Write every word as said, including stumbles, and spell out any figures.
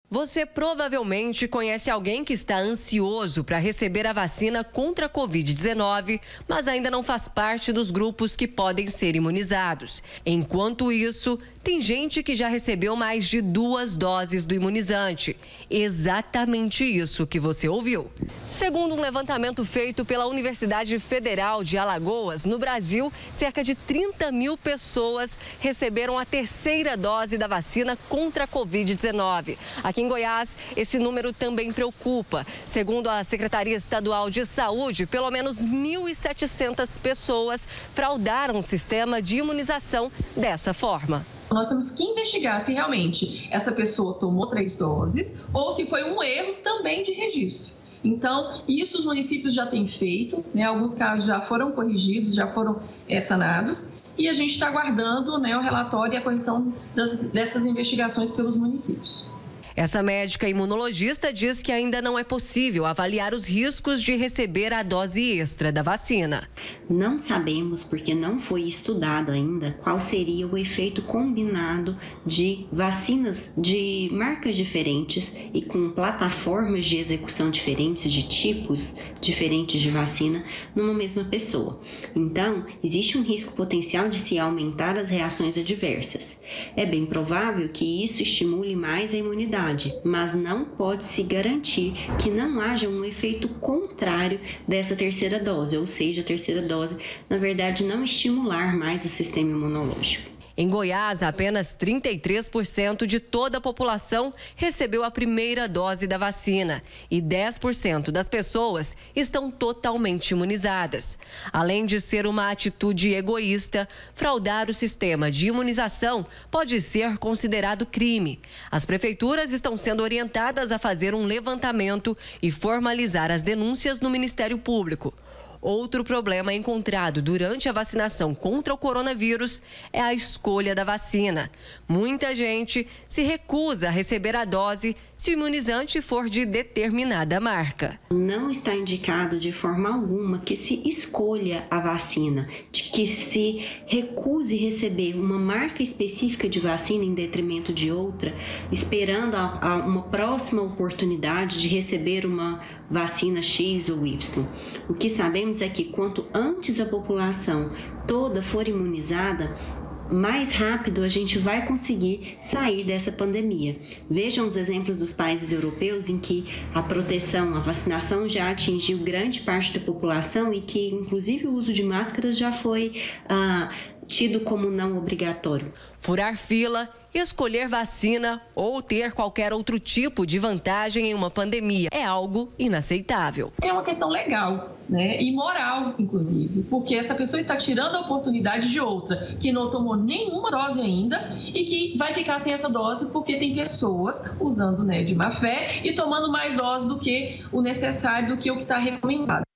Você provavelmente conhece alguém que está ansioso para receber a vacina contra a covid dezenove, mas ainda não faz parte dos grupos que podem ser imunizados. Enquanto isso, tem gente que já recebeu mais de duas doses do imunizante. Exatamente isso que você ouviu. Segundo um levantamento feito pela Universidade Federal de Alagoas, no Brasil, cerca de trinta mil pessoas receberam a terceira dose da vacina contra a covid dezenove. Aqui em Goiás, esse número também preocupa. Segundo a Secretaria Estadual de Saúde, pelo menos mil e setecentas pessoas fraudaram o sistema de imunização dessa forma. Nós temos que investigar se realmente essa pessoa tomou três doses ou se foi um erro também de registro. Então, isso os municípios já têm feito, né? Alguns casos já foram corrigidos, já foram é, sanados. E a gente está aguardando, né, o relatório e a correção das, dessas investigações pelos municípios. Essa médica imunologista diz que ainda não é possível avaliar os riscos de receber a dose extra da vacina. Não sabemos, porque não foi estudado ainda, qual seria o efeito combinado de vacinas de marcas diferentes e com plataformas de execução diferentes, de tipos diferentes de vacina, numa mesma pessoa. Então, existe um risco potencial de se aumentar as reações adversas. É bem provável que isso estimule mais a imunidade, mas não pode se garantir que não haja um efeito contrário dessa terceira dose, ou seja, a terceira dose, na verdade, não estimular mais o sistema imunológico. Em Goiás, apenas trinta e três por cento de toda a população recebeu a primeira dose da vacina e dez por cento das pessoas estão totalmente imunizadas. Além de ser uma atitude egoísta, fraudar o sistema de imunização pode ser considerado crime. As prefeituras estão sendo orientadas a fazer um levantamento e formalizar as denúncias no Ministério Público. Outro problema encontrado durante a vacinação contra o coronavírus é a escolha da vacina. Muita gente se recusa a receber a dose se o imunizante for de determinada marca. Não está indicado de forma alguma que se escolha a vacina, de que se recuse receber uma marca específica de vacina em detrimento de outra, esperando a, a uma próxima oportunidade de receber uma vacina X ou Y. O que sabemos é que quanto antes a população toda for imunizada, mais rápido a gente vai conseguir sair dessa pandemia. Vejam os exemplos dos países europeus em que a proteção, a vacinação já atingiu grande parte da população e que, inclusive, o uso de máscaras já foi ah, tido como não obrigatório. Furar fila, escolher vacina ou ter qualquer outro tipo de vantagem em uma pandemia é algo inaceitável. É uma questão legal, né, e moral, inclusive, porque essa pessoa está tirando a oportunidade de outra que não tomou nenhuma dose ainda e que vai ficar sem essa dose porque tem pessoas usando, né, de má fé e tomando mais dose do que o necessário, do que o que está recomendado.